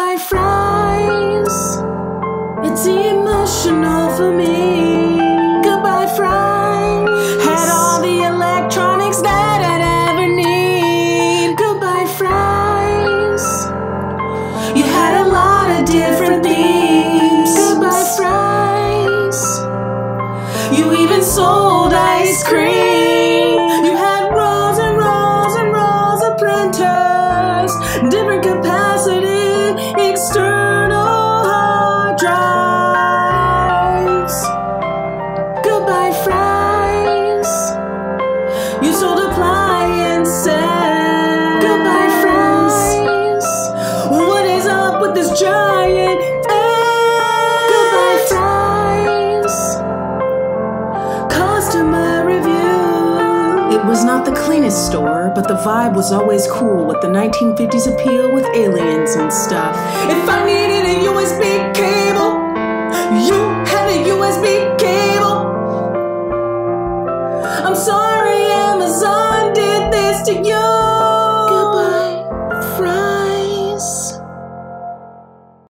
Goodbye fries, it's emotional for me. Goodbye fries, had all the electronics that I'd ever need. Goodbye fries, you had a lot of different themes. Goodbye fries, you even sold ice cream. You had rows and rows and rows of printers, different capacity, external hard drives. Goodbye fries, you sold appliances. Goodbye fries, what is up with this giant egg? Goodbye fries, customer review. It was not the cleanest store, but the vibe was always cool with the 1950s appeal with aliens and stuff. If I needed a USB cable, you had a USB cable. I'm sorry Amazon did this to you.